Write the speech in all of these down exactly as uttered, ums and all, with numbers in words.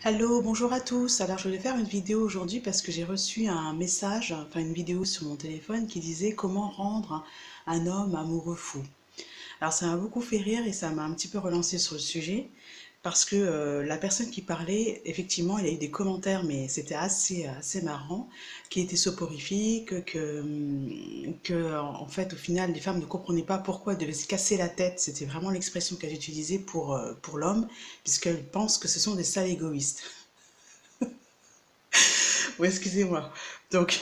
Hello, bonjour à tous. Alors je voulais faire une vidéo aujourd'hui parce que j'ai reçu un message, enfin une vidéo sur mon téléphone qui disait comment rendre un homme amoureux fou. Alors ça m'a beaucoup fait rire et ça m'a un petit peu relancé sur le sujet parce que euh, la personne qui parlait, effectivement, il a eu des commentaires, mais c'était assez, assez marrant, qui étaient soporifiques, que, hum, que en fait, au final, les femmes ne comprenaient pas pourquoi elles devaient se casser la tête. C'était vraiment l'expression qu'elle utilisait pour, euh, pour l'homme, puisqu'elles pensent que ce sont des sales égoïstes. Oui, excusez-moi. Donc,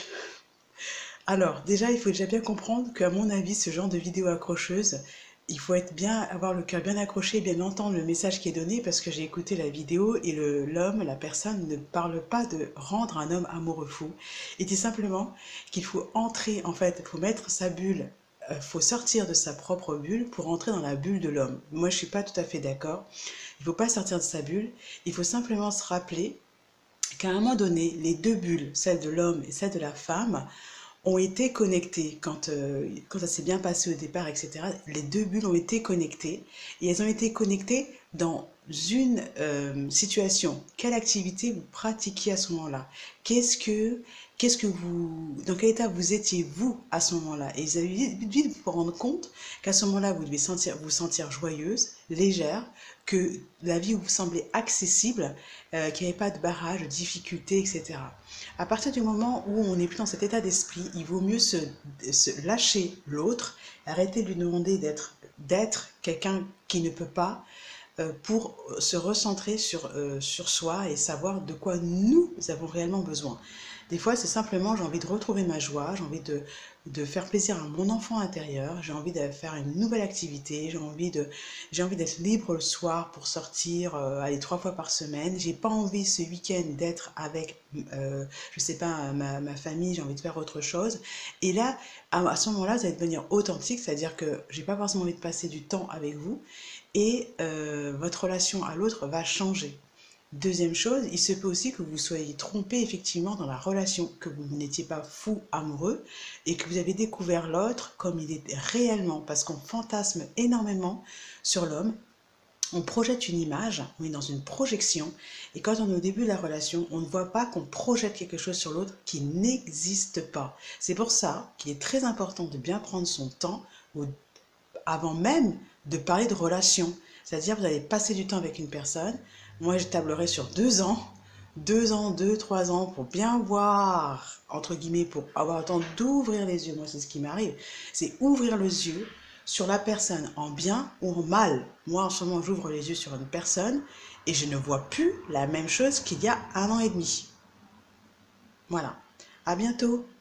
alors, déjà, il faut déjà bien comprendre qu'à mon avis, ce genre de vidéo accrocheuse, il faut être bien, avoir le cœur bien accroché, bien entendre le message qui est donné, parce que j'ai écouté la vidéo et le, l'homme, la personne ne parle pas de rendre un homme amoureux fou. Il dit simplement qu'il faut entrer, en fait, il faut mettre sa bulle, il faut sortir de sa propre bulle pour entrer dans la bulle de l'homme. Moi, je suis pas tout à fait d'accord. Il faut pas sortir de sa bulle, il faut simplement se rappeler qu'à un moment donné, les deux bulles, celle de l'homme et celle de la femme, ont été connectées. Quand, euh, quand ça s'est bien passé au départ, et cetera, les deux bulles ont été connectées. Et elles ont été connectées dans une euh, situation. Quelle activité vous pratiquiez à ce moment-là? Qu'est-ce que, qu'est-ce que vous, dans quel état vous étiez vous à ce moment-là? Et vous avez vite vous rendre compte qu'à ce moment-là, vous devez sentir, vous sentir joyeuse, légère, que la vie vous semblait accessible, euh, qu'il n'y avait pas de barrage, de difficultés, et cetera. À partir du moment où on n'est plus dans cet état d'esprit, il vaut mieux se, se lâcher l'autre, arrêter de lui demander d'être d'être quelqu'un qui ne peut pas, euh, pour se recentrer sur, euh, sur soi et savoir de quoi nous avons réellement besoin. Des fois, c'est simplement, j'ai envie de retrouver ma joie, j'ai envie de, de faire plaisir à mon enfant intérieur, j'ai envie de faire une nouvelle activité, j'ai envie de, j'ai envie d'être libre le soir pour sortir, euh, aller trois fois par semaine. J'ai pas envie ce week-end d'être avec, euh, je sais pas, ma, ma famille, j'ai envie de faire autre chose. Et là, à, à ce moment-là, vous allez devenir authentique, c'est-à-dire que j'ai pas forcément envie de passer du temps avec vous et euh, votre relation à l'autre va changer. Deuxième chose, il se peut aussi que vous soyez trompé effectivement dans la relation, que vous n'étiez pas fou amoureux et que vous avez découvert l'autre comme il est réellement, parce qu'on fantasme énormément sur l'homme, on projette une image, on est dans une projection, et quand on est au début de la relation, on ne voit pas qu'on projette quelque chose sur l'autre qui n'existe pas. C'est pour ça qu'il est très important de bien prendre son temps avant même de parler de relation. C'est-à-dire, vous allez passer du temps avec une personne. Moi, je tablerai sur deux ans, deux ans, deux, trois ans, pour bien voir, entre guillemets, pour avoir le temps d'ouvrir les yeux. Moi, c'est ce qui m'arrive. C'est ouvrir les yeux sur la personne en bien ou en mal. Moi, en ce moment, j'ouvre les yeux sur une personne et je ne vois plus la même chose qu'il y a un an et demi. Voilà. À bientôt.